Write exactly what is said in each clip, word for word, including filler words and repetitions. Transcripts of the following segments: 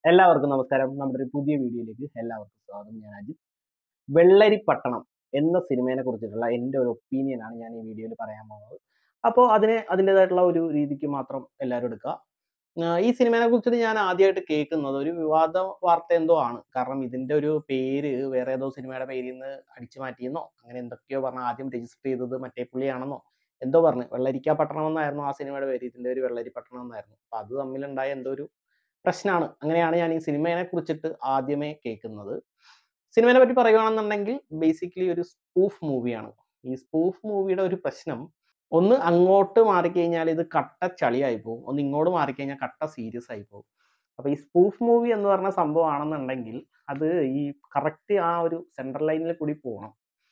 എല്ലാവർക്കും നമസ്കാരം. നമ്മുടെ ഒരു പുതിയ വീഡിയോയിലേക്ക് എല്ലാവർക്കും സ്വാഗതം. ഞാൻ അജിത്. വെള്ളരി പട്ടണം എന്ന സിനിമയെ കുറിച്ചിട്ടുള്ള എൻ്റെ ഒരു ഒപ്പീനിയനാണ് ഞാൻ ഈ വീഡിയോയിൽ പറയാൻ പോകുന്നത്. അപ്പോൾ അതിനെ അതിൻ്റെതായിട്ടുള്ള ഒരു രീതിക്ക് മാത്രം എല്ലാവരും എടുക്കുക. ആഹ് ഈ സിനിമയെ കുറിച്ചിട്ട് ഞാൻ ആദ്യമായിട്ട് കേൾക്കുന്നത് ഒരു വിവാദ വാർത്ത എന്തോ ആണ്. കാരണം ഇതിൻ്റെ ഒരു പേര് വേറെ ഏതോ സിനിമയുടെ പേരിൽ നിന്ന് അടിച്ചു മാറ്റിയെന്നോ അങ്ങനെ എന്തൊക്കെയോ പറഞ്ഞ് ആദ്യം രജിസ്റ്റർ ചെയ്തത് മറ്റേ പുള്ളിയാണെന്നോ എന്തോ പറഞ്ഞ് വെള്ളരിക്ക പട്ടണം എന്നായിരുന്നു ആ സിനിമയുടെ പേര്. ഇതിൻ്റെ ഒരു വെള്ളരി പട്ടണം എന്നായിരുന്നു. അപ്പോൾ അത് തമ്മിലുണ്ടായ എന്തോ ഒരു പ്രശ്നമാണ്. അങ്ങനെയാണ് ഞാൻ ഈ സിനിമയെ കുറിച്ചിട്ട് ആദ്യമേ കേൾക്കുന്നത്. സിനിമയെ പറ്റി പറയുകയാണെന്നുണ്ടെങ്കിൽ ബേസിക്കലി ഒരു സ്പൂഫ് മൂവിയാണ്. ഈ സ്പൂഫ് മൂവിയുടെ ഒരു പ്രശ്നം ഒന്ന് അങ്ങോട്ട് മാറിക്കഴിഞ്ഞാൽ ഇത് കട്ട ചളിയായി പോകും. ഒന്ന് ഇങ്ങോട്ട് മാറിക്കഴിഞ്ഞാൽ കട്ട സീരിയസ് ആയി പോകും. അപ്പോൾ ഈ സ്പൂഫ് മൂവി എന്ന് പറഞ്ഞ സംഭവമാണെന്നുണ്ടെങ്കിൽ അത് ഈ കറക്റ്റ് ആ ഒരു സെൻട്രൽ ലൈനിൽ കൂടി പോകണം.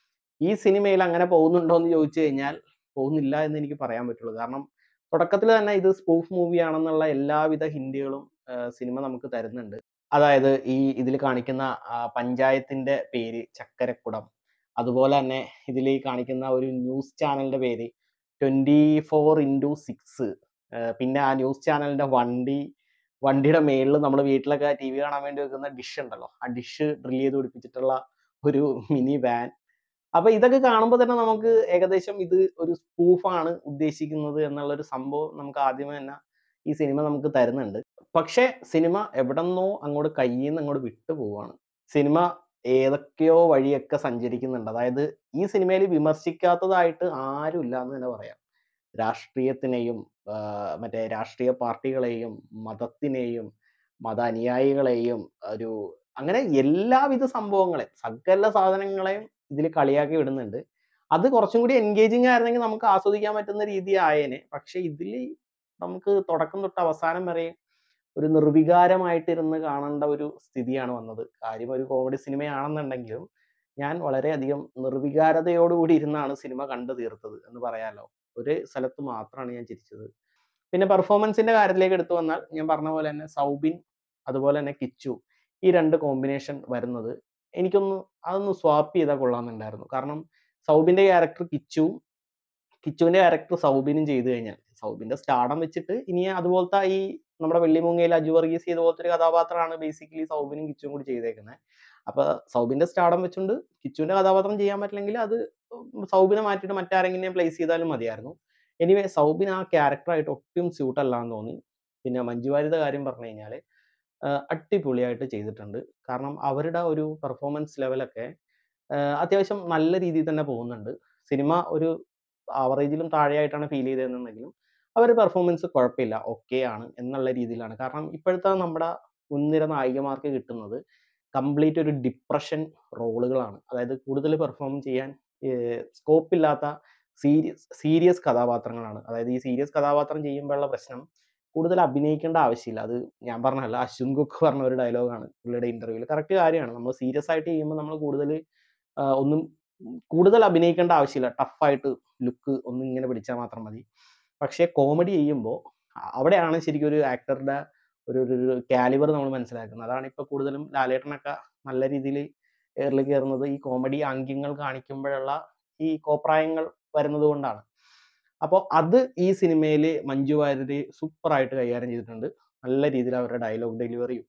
ഈ സിനിമയിൽ അങ്ങനെ പോകുന്നുണ്ടോ എന്ന് ചോദിച്ചു കഴിഞ്ഞാൽ പോകുന്നില്ല എന്ന് എനിക്ക് പറയാൻ പറ്റുള്ളൂ. കാരണം തുടക്കത്തിൽ തന്നെ ഇത് സ്പൂഫ് മൂവി ആണെന്നുള്ള എല്ലാവിധ ഹിന്റുകളും സിനിമ നമുക്ക് തരുന്നുണ്ട്. അതായത് ഈ ഇതിൽ കാണിക്കുന്ന ആ, പഞ്ചായത്തിന്റെ പേര് ചക്കരക്കുടം, അതുപോലെ തന്നെ ഇതിൽ കാണിക്കുന്ന ഒരു ന്യൂസ് ചാനലിന്റെ പേര് ട്വന്റി ഫോർ ഇൻറ്റു സിക്സ്. പിന്നെ ആ ന്യൂസ് ചാനലിന്റെ വണ്ടി വണ്ടിയുടെ മേളിൽ നമ്മൾ വീട്ടിലൊക്കെ ടി വി കാണാൻ വേണ്ടി വെക്കുന്ന ഡിഷ് ഉണ്ടല്ലോ, ആ ഡിഷ് ഡ്രിൽ ചെയ്ത് പിടിപ്പിച്ചിട്ടുള്ള ഒരു മിനി വാൻ. അപ്പൊ ഇതൊക്കെ കാണുമ്പോൾ തന്നെ നമുക്ക് ഏകദേശം ഇത് ഒരു സ്പൂഫാണ് ഉദ്ദേശിക്കുന്നത് എന്നുള്ളൊരു സംഭവം നമുക്ക് ആദ്യമേ തന്നെ ഈ സിനിമ നമുക്ക് തരുന്നുണ്ട്. പക്ഷേ സിനിമ എവിടെന്നോ അങ്ങോട്ട് കയ്യിൽ നിന്ന് അങ്ങോട്ട് വിട്ടു പോവാണ്. സിനിമ ഏതൊക്കെയോ വഴിയൊക്കെ സഞ്ചരിക്കുന്നുണ്ട്. അതായത് ഈ സിനിമയിൽ വിമർശിക്കാത്തതായിട്ട് ആരും ഇല്ല എന്ന് തന്നെ പറയാം. രാഷ്ട്രീയത്തിനെയും ആഹ് മറ്റേ രാഷ്ട്രീയ പാർട്ടികളെയും മതത്തിനെയും മത അനുയായികളെയും ഒരു അങ്ങനെ എല്ലാവിധ സംഭവങ്ങളെയും സകല സാധനങ്ങളെയും ഇതിൽ കളിയാക്കി വിടുന്നുണ്ട്. അത് കുറച്ചും കൂടി എൻഗേജിങ് ആയിരുന്നെങ്കിൽ നമുക്ക് ആസ്വദിക്കാൻ പറ്റുന്ന രീതി ആയേനെ. പക്ഷെ ഇതിൽ നമുക്ക് തുടക്കം തൊട്ട് അവസാനം വരെ ഒരു നിർവികാരമായിട്ടിരുന്ന് കാണേണ്ട ഒരു സ്ഥിതിയാണ് വന്നത്. കാര്യം ഒരു കോമഡി സിനിമയാണെന്നുണ്ടെങ്കിലും ഞാൻ വളരെയധികം നിർവികാരതയോടുകൂടി ഇരുന്നാണ് സിനിമ കണ്ടു തീർത്തത് എന്ന് പറയാലോ. ഒരു സ്ഥലത്ത് മാത്രമാണ് ഞാൻ ചിരിച്ചത്. പിന്നെ പെർഫോമൻസിന്റെ കാര്യത്തിലേക്ക് എടുത്തു വന്നാൽ ഞാൻ പറഞ്ഞ പോലെ തന്നെ സൗബിൻ അതുപോലെ തന്നെ കിച്ചു, ഈ രണ്ട് കോമ്പിനേഷൻ വരുന്നത് എനിക്കൊന്ന് അതൊന്ന് സ്വാപ്പ് ചെയ്താൽ കൊള്ളാമെന്നുണ്ടായിരുന്നു. കാരണം സൗബിന്റെ ക്യാരക്ടർ കിച്ചുവും കിച്ചുവിന്റെ ക്യാരക്ടർ സൗബിനും ചെയ്തു കഴിഞ്ഞാൽ സൗബിന്റെ സ്റ്റാർഡം വെച്ചിട്ട് ഇനി അതുപോലത്തെ ഈ നമ്മുടെ വെള്ളിമൂങ്ങയിൽ അജു വർഗീസ് ചെയ്ത പോലത്തെ ഒരു കഥാപാത്രമാണ് ബേസിക്കലി സൗബിനും കിച്ചുവും കൂടി ചെയ്തേക്കുന്നത്. അപ്പൊ സൗബിന്റെ സ്റ്റാർഡം വെച്ചുകൊണ്ട് കിച്ചുവിന്റെ കഥാപാത്രം ചെയ്യാൻ പറ്റില്ലെങ്കിൽ അത് സൗബിനെ മാറ്റിയിട്ട് മറ്റാരെങ്കിലും പ്ലേസ് ചെയ്താലും മതിയായിരുന്നു. എനിവേ സൗബിൻ ആ ക്യാരക്ടറായിട്ട് ഒട്ടും സ്യൂട്ട് അല്ല എന്ന് തോന്നി. പിന്നെ മഞ്ജു വാര്യരുടെ കാര്യം പറഞ്ഞു കഴിഞ്ഞാൽ അടിപൊളിയായിട്ട് ചെയ്തിട്ടുണ്ട്. കാരണം അവരുടെ ഒരു പെർഫോമൻസ് ലെവലൊക്കെ അത്യാവശ്യം നല്ല രീതിയിൽ തന്നെ പോകുന്നുണ്ട്. സിനിമ ഒരു ആവറേജിലും താഴെയായിട്ടാണ് ഫീൽ ചെയ്തതെന്നുണ്ടെങ്കിലും അവരുടെ പെർഫോമൻസ് കുഴപ്പമില്ല, ഓക്കെ ആണ് എന്നുള്ള രീതിയിലാണ്. കാരണം ഇപ്പോഴത്തെ നമ്മുടെ മുൻനിര നായികമാർക്ക് കിട്ടുന്നത് കംപ്ലീറ്റ് ഒരു ഡിപ്രഷൻ റോളുകളാണ്. അതായത് കൂടുതൽ പെർഫോം ചെയ്യാൻ സ്കോപ്പ് ഇല്ലാത്ത സീരിയസ് സീരിയസ് കഥാപാത്രങ്ങളാണ്. അതായത് ഈ സീരിയസ് കഥാപാത്രം ചെയ്യുമ്പോഴുള്ള പ്രശ്നം കൂടുതൽ അഭിനയിക്കേണ്ട ആവശ്യമില്ല. അത് ഞാൻ പറഞ്ഞല്ല, അശ്വിൻ കുക്ക് പറഞ്ഞ ഒരു ഡയലോഗാണ് പുള്ളിയുടെ ഇന്റർവ്യൂവിൽ. കറക്റ്റ് കാര്യമാണ്. നമ്മൾ സീരിയസ് ആയിട്ട് ചെയ്യുമ്പോൾ നമ്മൾ കൂടുതൽ ഒന്നും കൂടുതൽ അഭിനയിക്കേണ്ട ആവശ്യമില്ല. ടഫായിട്ട് ലുക്ക് ഒന്നും ഇങ്ങനെ പിടിച്ചാൽ മാത്രം മതി. പക്ഷേ കോമഡി ചെയ്യുമ്പോൾ അവിടെയാണ് ശരിക്കും ഒരു ആക്ടറുടെ ഒരു ഒരു കാലിബർ നമ്മൾ മനസ്സിലാക്കുന്നത്. അതാണ് ഇപ്പോൾ കൂടുതലും ലാലേട്ടനൊക്കെ നല്ല രീതിയിൽ എയറിൽ കയറുന്നത് ഈ കോമഡി ആംഗ്യങ്ങൾ കാണിക്കുമ്പോഴുള്ള ഈ കോപ്രായങ്ങൾ വരുന്നത് കൊണ്ടാണ്. അപ്പോൾ അത് ഈ സിനിമയിൽ മഞ്ജു വാര്യർ സൂപ്പറായിട്ട് കൈകാര്യം ചെയ്തിട്ടുണ്ട്. നല്ല രീതിയിൽ അവരുടെ ഡയലോഗ് ഡെലിവറിയും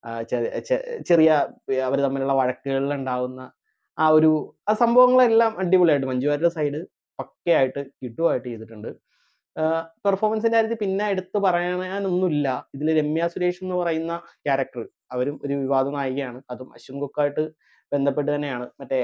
ചെറിയ അവർ തമ്മിലുള്ള വഴക്കുകളിൽ ഉണ്ടാവുന്ന ആ ഒരു ആ സംഭവങ്ങളെല്ലാം അടിപൊളിയായിട്ട് മഞ്ജു വാര്യരുടെ സൈഡ് പക്കയായിട്ട് കിട്ടുമായിട്ട് ചെയ്തിട്ടുണ്ട്. പെർഫോമൻസിന്റെ കാര്യത്തിൽ പിന്നെ എടുത്തു പറയാനൊന്നുമില്ല. ഇതിൽ രമ്യ സുരേഷ് എന്ന് പറയുന്ന ക്യാരക്ടർ അവരും ഒരു വിവാദ നായികയാണ്. അതും അശ്വിൻ കുക്കായിട്ട് ബന്ധപ്പെട്ട് തന്നെയാണ്. മറ്റേ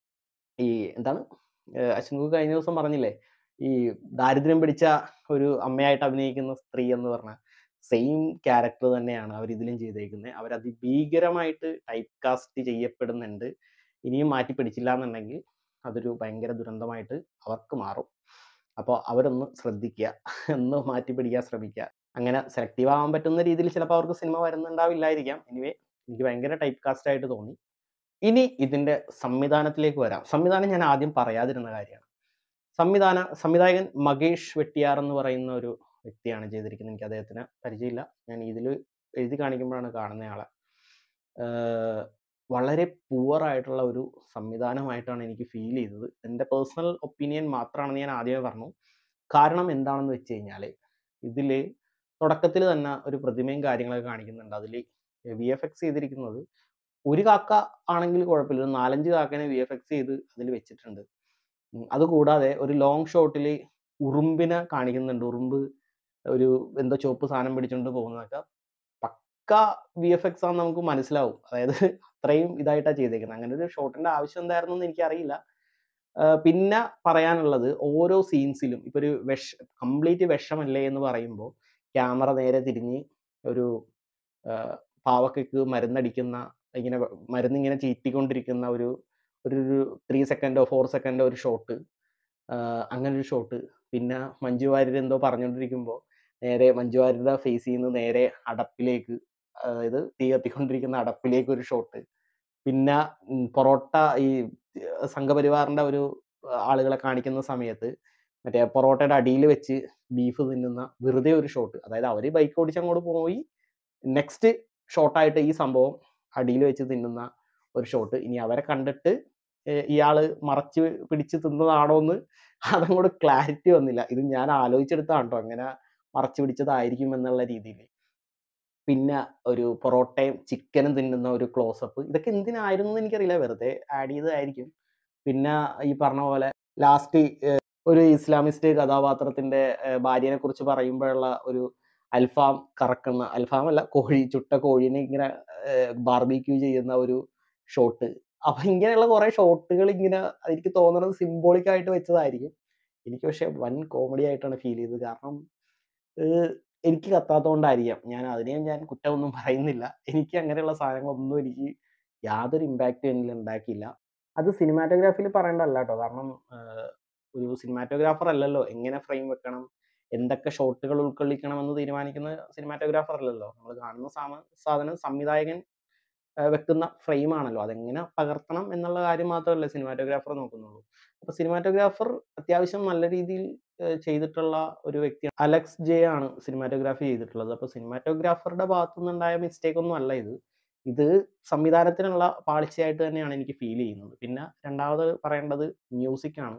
ഈ എന്താണ് അശ്വിൻ കുക്ക് കഴിഞ്ഞ ദിവസം പറഞ്ഞില്ലേ, ഈ ദാരിദ്ര്യം പിടിച്ച ഒരു അമ്മയായിട്ട് അഭിനയിക്കുന്ന സ്ത്രീ എന്ന് പറഞ്ഞ സെയിം ക്യാരക്ടർ തന്നെയാണ് അവർ ഇതിലും ചെയ്തേക്കുന്നത്. അവർ അതിഭീകരമായിട്ട് ടൈപ്പ് കാസ്റ്റ് ചെയ്യപ്പെടുന്നുണ്ട്. ഇനിയും മാറ്റി പിടിച്ചില്ല എന്നുണ്ടെങ്കിൽ അതൊരു ഭയങ്കര ദുരന്തമായിട്ട് അവർക്ക് മാറും. അപ്പോൾ അവരൊന്ന് ശ്രദ്ധിക്കുക, ഒന്ന് മാറ്റി പിടിക്കാൻ ശ്രമിക്കുക. അങ്ങനെ സെലക്റ്റീവ് ആവാൻ പറ്റുന്ന രീതിയിൽ ചിലപ്പോൾ അവർക്ക് സിനിമ വരുന്നുണ്ടാവില്ലായിരിക്കാം. എനിവേ എനിക്ക് ഭയങ്കര ടൈപ്പ് കാസ്റ്റ് ആയിട്ട് തോന്നി. ഇനി ഇതിന്റെ സംവിധാനത്തിലേക്ക് വരാം. സംവിധാനം ഞാൻ ആദ്യം പറയാതിരുന്ന കാര്യമാണ്. സംവിധാന സംവിധായകൻ മകേഷ് വെട്ടിയാർ എന്ന് പറയുന്ന ഒരു വ്യക്തിയാണ് ചെയ്തിരിക്കുന്നത്. എനിക്ക് അദ്ദേഹത്തിന് പരിചയമില്ല. ഞാൻ ഇതിൽ എഴുതി കാണിക്കുമ്പോഴാണ് കാണുന്നയാളെ. വളരെ പുവറായിട്ടുള്ള ഒരു സംവിധാനമായിട്ടാണ് എനിക്ക് ഫീൽ ചെയ്തത്. എൻ്റെ പേഴ്സണൽ ഒപ്പീനിയൻ മാത്രമാണെന്ന് ഞാൻ ആദ്യമേ പറഞ്ഞു. കാരണം എന്താണെന്ന് വെച്ച് കഴിഞ്ഞാൽ ഇതിൽ തുടക്കത്തിൽ തന്നെ ഒരു പ്രതിമയും കാര്യങ്ങളൊക്കെ കാണിക്കുന്നുണ്ട്. അതിൽ വി എഫ് എക്സ് ചെയ്തിരിക്കുന്നത്. ഒരു കാക്ക ആണെങ്കിൽ കുഴപ്പമില്ല, ഒരു നാലഞ്ച് കാക്കേനെ വി എഫ് എക്സ് ചെയ്ത് അതിൽ വെച്ചിട്ടുണ്ട്. അതുകൂടാതെ ഒരു ലോങ് ഷോട്ടിൽ ഉറുമ്പിനെ കാണിക്കുന്നുണ്ട്. ഉറുമ്പ് ഒരു എന്തോ ചുവപ്പ് സാധനം പിടിച്ചുകൊണ്ട് പോകുന്നതൊക്കെ പക്ക വി എഫ് എക്സ് ആണെന്ന് നമുക്ക് മനസ്സിലാവും. അതായത് അത്രയും ഇതായിട്ടാണ് ചെയ്തേക്കുന്നത്. അങ്ങനെ ഒരു ഷോട്ടിന്റെ ആവശ്യം എന്തായിരുന്നു എന്ന് എനിക്കറിയില്ല. പിന്നെ പറയാനുള്ളത്, ഓരോ സീൻസിലും ഇപ്പൊ ഒരു വിഷ കംപ്ലീറ്റ് വിഷമല്ലേ എന്ന് പറയുമ്പോൾ ക്യാമറ നേരെ തിരിഞ്ഞ് ഒരു പാവക്കയ്ക്ക് മരുന്നടിക്കുന്ന, ഇങ്ങനെ മരുന്നിങ്ങനെ ചീറ്റിക്കൊണ്ടിരിക്കുന്ന ഒരു ഒരു ത്രീ സെക്കൻഡോ ഫോർ സെക്കൻഡോ ഒരു ഷോട്ട്, അങ്ങനെ ഒരു ഷോട്ട്. പിന്നെ മഞ്ജു വാര്യർ എന്തോ പറഞ്ഞുകൊണ്ടിരിക്കുമ്പോൾ നേരെ മഞ്ജു വാര്യരുടെ ഫേസിൽ നിന്ന് നേരെ അടപ്പിലേക്ക്, അതായത് തീ കത്തിക്കൊണ്ടിരിക്കുന്ന അടപ്പിലേക്ക് ഒരു ഷോട്ട്. പിന്നെ പൊറോട്ട ഈ സംഘപരിവാറിന്റെ ഒരു ആളുകളെ കാണിക്കുന്ന സമയത്ത് മറ്റേ പൊറോട്ടയുടെ അടിയിൽ വെച്ച് ബീഫ് തിന്നുന്ന വെറുതെ ഒരു ഷോട്ട്. അതായത് അവർ ബൈക്ക് ഓടിച്ച് അങ്ങോട്ട് പോയി, നെക്സ്റ്റ് ഷോട്ടായിട്ട് ഈ സംഭവം അടിയിൽ വെച്ച് തിന്നുന്ന ഒരു ഷോട്ട്. ഇനി അവരെ കണ്ടിട്ട് ഇയാള് മറച്ച് പിടിച്ച് തിന്നതാണോ എന്ന് അതങ്ങോട്ട് ക്ലാരിറ്റി വന്നില്ല. ഇത് ഞാൻ ആലോചിച്ചെടുത്താണ് കേട്ടോ, അങ്ങനെ മറച്ചു പിടിച്ചതായിരിക്കും എന്നുള്ള രീതിയിൽ. പിന്നെ ഒരു പൊറോട്ടയും ചിക്കനും തിന്നുന്ന ഒരു ക്ലോസപ്പ്. ഇതൊക്കെ എന്തിനായിരുന്നു എന്ന് എനിക്കറിയില്ല, വെറുതെ ആഡ് ചെയ്തതായിരിക്കും. പിന്നെ ഈ പറഞ്ഞ പോലെ ലാസ്റ്റ് ഒരു ഇസ്ലാമിസ്റ്റ് കഥാപാത്രത്തിന്റെ ഭാര്യനെ കുറിച്ച് പറയുമ്പോഴുള്ള ഒരു അൽഫാം കറക്കുന്ന, അൽഫാം അല്ല കോഴി, ചുട്ട കോഴീനെ ഇങ്ങനെ ബാർബിക്യൂ ചെയ്യുന്ന ഒരു ഷോട്ട്. അപ്പൊ ഇങ്ങനെയുള്ള കുറെ ഷോട്ടുകൾ ഇങ്ങനെ എനിക്ക് തോന്നുന്നത് സിംബോളിക് ആയിട്ട് വെച്ചതായിരിക്കും. എനിക്ക് പക്ഷെ വൻ കോമഡി ആയിട്ടാണ് ഫീൽ ചെയ്തത്. കാരണം എനിക്ക് കത്താത്തതുകൊണ്ടായിരിക്കാം, ഞാൻ അതിനെയും ഞാൻ കുറ്റമൊന്നും പറയുന്നില്ല. എനിക്ക് അങ്ങനെയുള്ള സാധനങ്ങളൊന്നും എനിക്ക് യാതൊരു ഇമ്പാക്റ്റും എന്നിൽ ഉണ്ടാക്കിയില്ല. അത് സിനിമാറ്റോഗ്രാഫിയിൽ പറയേണ്ടതല്ല കേട്ടോ, കാരണം ഒരു സിനിമാറ്റോഗ്രാഫർ അല്ലല്ലോ എങ്ങനെ ഫ്രെയിം വെക്കണം, എന്തൊക്കെ ഷോട്ടുകൾ ഉൾക്കൊള്ളിക്കണം എന്ന് തീരുമാനിക്കുന്ന സിനിമാറ്റോഗ്രാഫർ അല്ലല്ലോ. നമ്മൾ കാണുന്ന സാമ സാധനം സംവിധായകൻ വെക്കുന്ന ഫ്രെയിം ആണല്ലോ, അതെങ്ങനെ പകർത്തണം എന്നുള്ള കാര്യം മാത്രമല്ലേ സിനിമാറ്റോഗ്രാഫർ നോക്കുന്നുള്ളൂ. അപ്പൊ സിനിമാറ്റോഗ്രാഫർ അത്യാവശ്യം നല്ല രീതിയിൽ ചെയ്തിട്ടുള്ള ഒരു വ്യക്തിയാണ്. അലക്സ് ജെ ആണ് സിനിമാറ്റോഗ്രാഫി ചെയ്തിട്ടുള്ളത്. അപ്പൊ സിനിമാറ്റോഗ്രാഫറുടെ ഭാഗത്തു നിന്നുണ്ടായ മിസ്റ്റേക്ക് ഒന്നും അല്ല ഇത്. ഇത് സംവിധാനത്തിനുള്ള പാളിച്ചയായിട്ട് തന്നെയാണ് എനിക്ക് ഫീൽ ചെയ്യുന്നത്. പിന്നെ രണ്ടാമത് പറയേണ്ടത് മ്യൂസിക് ആണ്.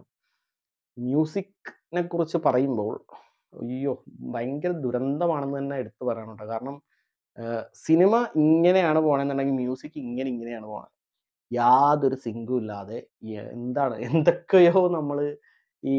മ്യൂസിക്കിനെ കുറിച്ച് പറയുമ്പോൾ അയ്യോ ഭയങ്കര ദുരന്തമാണെന്ന് തന്നെ എടുത്തു പറയണം കേട്ടോ. കാരണം സിനിമ ഇങ്ങനെയാണ് പോണെന്നുണ്ടെങ്കിൽ മ്യൂസിക് ഇങ്ങനെ ഇങ്ങനെയാണ് പോണത്, യാതൊരു സിങ്കും ഇല്ലാതെ. എന്താണ് എന്തൊക്കെയോ നമ്മൾ ഈ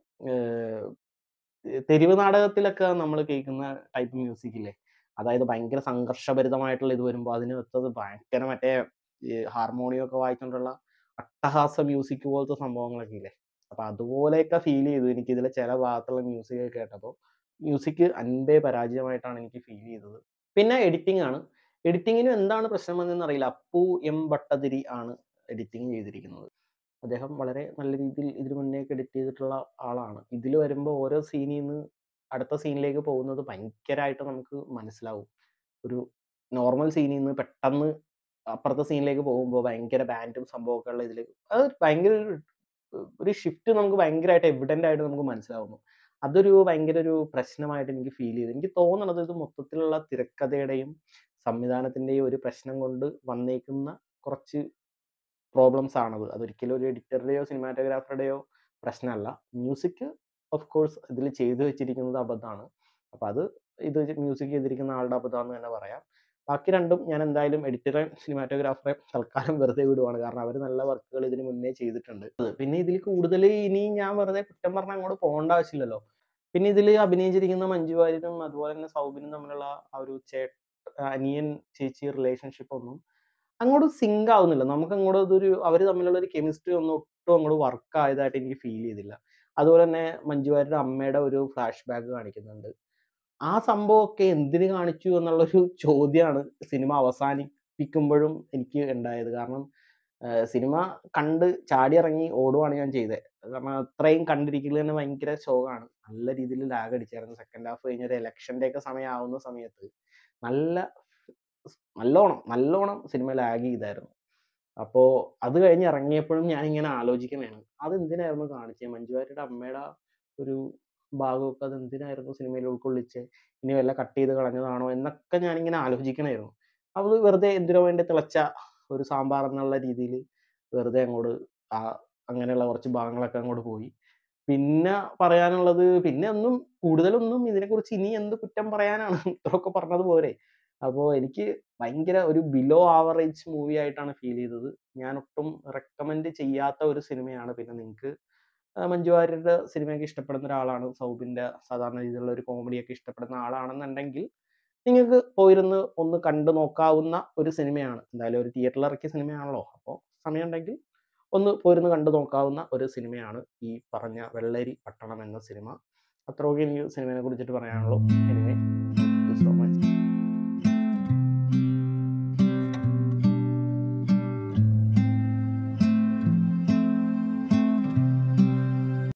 തെരുവ് നാടകത്തിലൊക്കെ നമ്മൾ കേൾക്കുന്ന ടൈപ്പ് മ്യൂസിക് ഇല്ലേ, അതായത് ഭയങ്കര സംഘർഷഭരിതമായിട്ടുള്ള ഇത് വരുമ്പോൾ അതിന് വെച്ചത് ഭയങ്കര മറ്റേ ഹാർമോണിയം ഒക്കെ വായിച്ചുകൊണ്ടുള്ള അട്ടഹാസ മ്യൂസിക് പോലത്തെ സംഭവങ്ങളൊക്കെ ഇല്ലേ. അപ്പൊ അതുപോലെയൊക്കെ ഫീൽ ചെയ്തു എനിക്ക് ഇതിലെ ചില ഭാഗത്തുള്ള മ്യൂസിക് കേട്ടപ്പോൾ. മ്യൂസിക് അൻപേ പരാജയമായിട്ടാണ് എനിക്ക് ഫീൽ ചെയ്തത്. പിന്നെ എഡിറ്റിംഗ് ആണ്. എഡിറ്റിങ്ങിന് എന്താണ് പ്രശ്നം എന്നറിയില്ല. അറിയില്ല. അപ്പു എം ഭട്ടതിരി ആണ് എഡിറ്റിംഗ് ചെയ്തിരിക്കുന്നത്. അദ്ദേഹം വളരെ നല്ല രീതിയിൽ ഇതിനു മുന്നേയൊക്കെ എഡിറ്റ് ചെയ്തിട്ടുള്ള ആളാണ്. ഇതിൽ വരുമ്പോൾ ഓരോ സീനിൽ നിന്ന് അടുത്ത സീനിലേക്ക് പോകുന്നത് ഭയങ്കരമായിട്ട് നമുക്ക് മനസ്സിലാവും. ഒരു നോർമൽ സീനിൽ നിന്ന് പെട്ടെന്ന് അപ്പുറത്തെ സീനിലേക്ക് പോകുമ്പോൾ ഭയങ്കര ബാൻഡും സംഭവമൊക്കെ ഉള്ള ഇതിൽ അത് ഭയങ്കര ഒരു ഒരു ഷിഫ്റ്റ് നമുക്ക് ഭയങ്കരമായിട്ട് എവിഡന്റ് ആയിട്ട് നമുക്ക് മനസ്സിലാവുന്നു. അതൊരു ഭയങ്കര ഒരു പ്രശ്നമായിട്ട് എനിക്ക് ഫീൽ ചെയ്തു. എനിക്ക് തോന്നുന്നത് ഇത് മൊത്തത്തിലുള്ള തിരക്കഥയുടെയും സംവിധാനത്തിന്റെയും ഒരു പ്രശ്നം കൊണ്ട് വന്നേക്കുന്ന കുറച്ച് പ്രോബ്ലംസ് ആണത്. അതൊരിക്കലും ഒരു എഡിറ്ററുടെയോ സിനിമാറ്റോഗ്രാഫറുടെയോ പ്രശ്നമല്ല. മ്യൂസിക് ഓഫ് കോഴ്സ് ഇതിൽ ചെയ്തു വെച്ചിരിക്കുന്നത് അബദ്ധമാണ്. അപ്പം അത് ഇത് മ്യൂസിക് ചെയ്തിരിക്കുന്ന ആളുടെ അബദ്ധമാണെന്ന് തന്നെ പറയാം. ബാക്കി രണ്ടും ഞാൻ എന്തായാലും എഡിറ്ററെയും സിനിമാറ്റോഗ്രാഫറെയും തൽക്കാലം വെറുതെ വിടുവാണ്. കാരണം അവർ നല്ല വർക്കുകൾ ഇതിന് മുന്നേ ചെയ്തിട്ടുണ്ട്. പിന്നെ ഇതിൽ കൂടുതൽ ഇനി ഞാൻ വെറുതെ കുറ്റം പറഞ്ഞാൽ അങ്ങോട്ട് പോകേണ്ട ആവശ്യമില്ലല്ലോ. പിന്നെ ഇതിൽ അഭിനയിച്ചിരിക്കുന്ന മഞ്ജു വാര്യരും അതുപോലെ തന്നെ സൗബിനും തമ്മിലുള്ള ആ ഒരു ചേ അനിയൻ ചേച്ചി റിലേഷൻഷിപ്പ് ഒന്നും അങ്ങോട്ട് സിങ്ക് ആവുന്നില്ല. നമുക്ക് അങ്ങോട്ട് ഇതൊരു അവർ തമ്മിലുള്ള ഒരു കെമിസ്ട്രി ഒന്നും ഒട്ടും അങ്ങോട്ട് വർക്ക് ആയതായിട്ട് എനിക്ക് ഫീൽ ചെയ്തില്ല. അതുപോലെ തന്നെ മഞ്ജു വാര്യരുടെ അമ്മയുടെ ഒരു ഫ്ലാഷ് ബാക്ക് കാണിക്കുന്നുണ്ട്. ആ സംഭവമൊക്കെ എന്തിന് കാണിച്ചു എന്നുള്ളൊരു ചോദ്യമാണ് സിനിമ അവസാനിപ്പിക്കുമ്പോഴും എനിക്ക് ഉണ്ടായത്. കാരണം സിനിമ കണ്ട് ചാടിയിറങ്ങി ഓടുവാണ് ഞാൻ ചെയ്തത്. കാരണം അത്രയും കണ്ടിരിക്കൽ തന്നെ ഭയങ്കര ശോകമാണ്. നല്ല രീതിയിൽ ലാഗ് അടിച്ചായിരുന്നു. സെക്കൻഡ് ഹാഫ് കഴിഞ്ഞ ഒരു ഇലക്ഷൻ്റെ ഒക്കെ സമയം ആവുന്ന സമയത്ത് നല്ല നല്ലോണം നല്ലോണം സിനിമ ലാഗ് ചെയ്തായിരുന്നു. അപ്പോൾ അത് കഴിഞ്ഞ് ഇറങ്ങിയപ്പോഴും ഞാനിങ്ങനെ ആലോചിക്കണേണ്, അതെന്തിനായിരുന്നു കാണിച്ചത്? മഞ്ജു വാര്യരുടെ അമ്മയുടെ ഒരു ഭാഗമൊക്കെ അതെന്തിനായിരുന്നു സിനിമയിൽ ഉൾക്കൊള്ളിച്ചത്? ഇനി വല്ല കട്ട് ചെയ്ത് കളഞ്ഞതാണോ എന്നൊക്കെ ഞാനിങ്ങനെ ആലോചിക്കണമായിരുന്നു. അത് വെറുതെ എന്തിനോ വേണ്ടി തിളച്ച ഒരു സാമ്പാർ എന്നുള്ള രീതിയിൽ വെറുതെ അങ്ങോട്ട് ആ അങ്ങനെയുള്ള കുറച്ച് ഭാഗങ്ങളൊക്കെ അങ്ങോട്ട് പോയി. പിന്നെ പറയാനുള്ളത് പിന്നെ ഒന്നും കൂടുതലൊന്നും ഇതിനെക്കുറിച്ച് ഇനി എന്ത് കുറ്റം പറയാനാണ്, ഇത്രയൊക്കെ പറഞ്ഞത് പോരെ. അപ്പോൾ എനിക്ക് ഭയങ്കര ഒരു ബിലോ ആവറേജ് മൂവി ആയിട്ടാണ് ഫീൽ ചെയ്തത്. ഞാൻ ഒട്ടും റെക്കമെൻഡ് ചെയ്യാത്ത ഒരു സിനിമയാണ്. പിന്നെ നിങ്ങൾക്ക് മഞ്ജു വാര്യരുടെ സിനിമയൊക്കെ ഇഷ്ടപ്പെടുന്ന ഒരാളാണ്, സൗബിൻ്റെ സാധാരണ രീതിയിലുള്ള ഒരു കോമഡിയൊക്കെ ഇഷ്ടപ്പെടുന്ന ആളാണെന്നുണ്ടെങ്കിൽ നിങ്ങൾക്ക് പോയിരുന്ന് ഒന്ന് കണ്ടു നോക്കാവുന്ന ഒരു സിനിമയാണ്. എന്തായാലും ഒരു തിയേറ്ററിൽ ഇറക്കിയ സിനിമയാണല്ലോ, അപ്പോൾ സമയമുണ്ടെങ്കിൽ ഒന്ന് പോയിരുന്ന് കണ്ടു നോക്കാവുന്ന ഒരു സിനിമയാണ് ഈ പറഞ്ഞ വെള്ളരി പട്ടണം എന്ന സിനിമ. അത്രയൊക്കെ എനിക്ക് സിനിമയെ കുറിച്ചിട്ട് പറയാനുള്ളൂ. എനിവേ